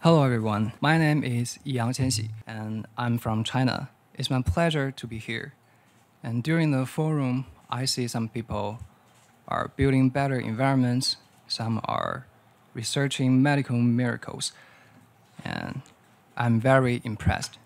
Hello everyone, my name is Yang Qianxi and I'm from China. It's my pleasure to be here. And during the forum, I see some people are building better environments, some are researching medical miracles, and I'm very impressed.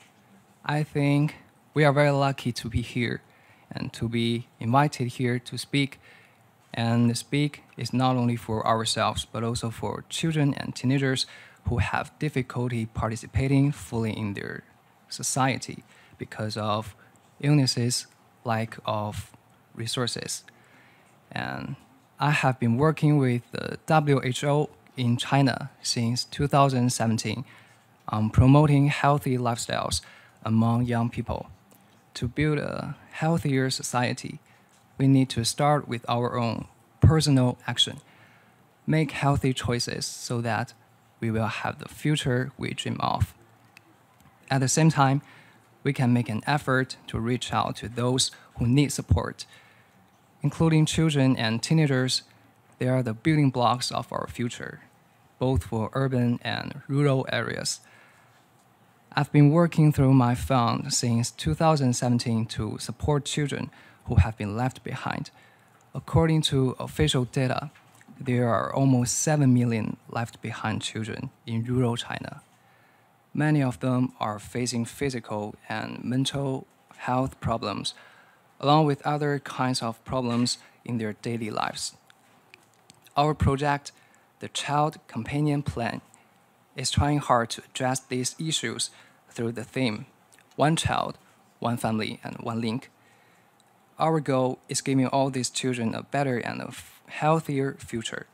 I think we are very lucky to be here and to be invited here to speak. And speak is not only for ourselves, but also for children and teenagers who have difficulty participating fully in their society because of illnesses, lack of resources. And I have been working with the WHO in China since 2017 on promoting healthy lifestyles among young people. To build a healthier society, we need to start with our own personal action. Make healthy choices so that we will have the future we dream of. At the same time, we can make an effort to reach out to those who need support. Including children and teenagers, they are the building blocks of our future, both for urban and rural areas. I've been working through my fund since 2017 to support children who have been left behind. According to official data, there are almost 7 million left behind children in rural China. Many of them are facing physical and mental health problems, along with other kinds of problems in their daily lives. Our project, the Child Companion Plan, is trying hard to address these issues through the theme, One Child, One Family, and One Link. Our goal is giving all these children a better and a healthier future.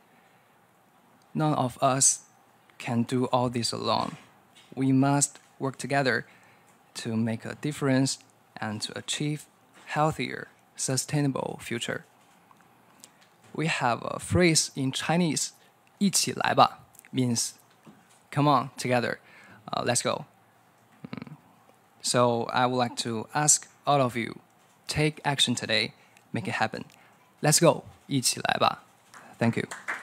None of us can do all this alone. We must work together to make a difference and to achieve healthier, sustainable future. We have a phrase in Chinese, 一起来吧, means come on, together, let's go. So I would like to ask all of you, take action today, make it happen. Let's go, 一起来吧. Thank you.